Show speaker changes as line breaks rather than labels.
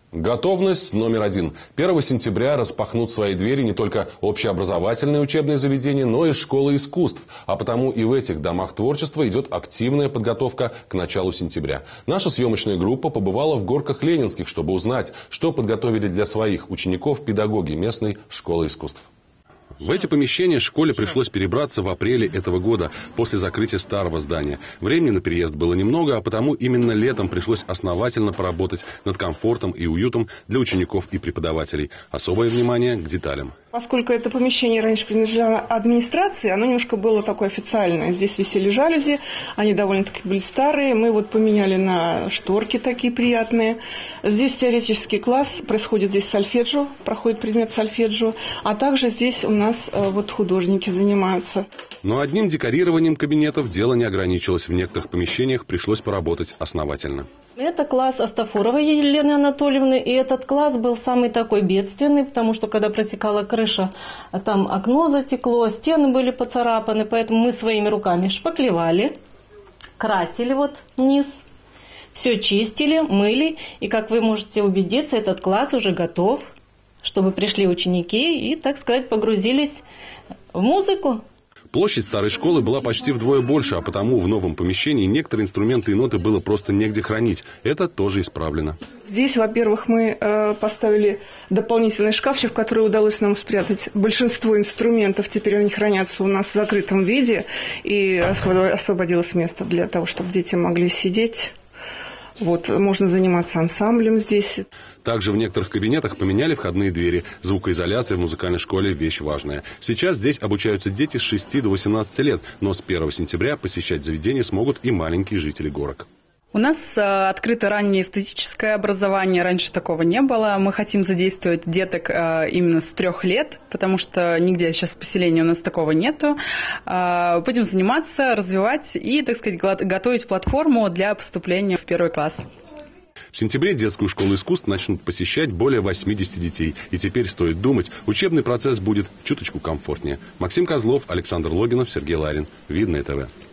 Готовность номер один. 1 сентября распахнут свои двери не только общеобразовательные учебные заведения, но и школы искусств. А потому и в этих домах творчества идет активная подготовка к началу сентября. Наша съемочная группа побывала в Горках Ленинских, чтобы узнать, что подготовили для своих учеников педагоги местной школы искусств. В эти помещения школе пришлось перебраться в апреле этого года, после закрытия старого здания. Времени на переезд было немного, а потому именно летом пришлось основательно поработать над комфортом и уютом для учеников и преподавателей. Особое внимание к деталям.
Поскольку это помещение раньше принадлежало администрации, оно немножко было такое официальное. Здесь висели жалюзи, они довольно-таки были старые. Мы вот поменяли на шторки такие приятные. Здесь теоретический класс, происходит здесь сольфеджио, проходит предмет сольфеджио, а также здесь у нас вот художники занимаются.
Но одним декорированием кабинетов дело не ограничилось. В некоторых помещениях пришлось поработать основательно.
Это класс Астафуровой Елены Анатольевны, и этот класс был самый такой бедственный, потому что когда протекала крыша, там окно затекло, стены были поцарапаны, поэтому мы своими руками шпаклевали, красили вот низ, все чистили, мыли, и, как вы можете убедиться, этот класс уже готов, чтобы пришли ученики и, так сказать, погрузились в музыку.
Площадь старой школы была почти вдвое больше, а потому в новом помещении некоторые инструменты и ноты было просто негде хранить. Это тоже исправлено.
Здесь, во-первых, мы поставили дополнительный шкафчик, в который удалось нам спрятать большинство инструментов. Теперь они хранятся у нас в закрытом виде, и освободилось место для того, чтобы дети могли сидеть. Вот, можно заниматься ансамблем здесь.
Также в некоторых кабинетах поменяли входные двери. Звукоизоляция в музыкальной школе – вещь важная. Сейчас здесь обучаются дети с 6 до 18 лет, но с 1 сентября посещать заведение смогут и маленькие жители Горок.
У нас открыто раннее эстетическое образование, раньше такого не было. Мы хотим задействовать деток именно с 3 лет, потому что нигде сейчас в поселении у нас такого нету. Будем заниматься, развивать и, так сказать, готовить платформу для поступления в 1 класс.
В сентябре детскую школу искусств начнут посещать более 80 детей. И теперь стоит думать, учебный процесс будет чуточку комфортнее. Максим Козлов, Александр Логинов, Сергей Ларин. Видное ТВ.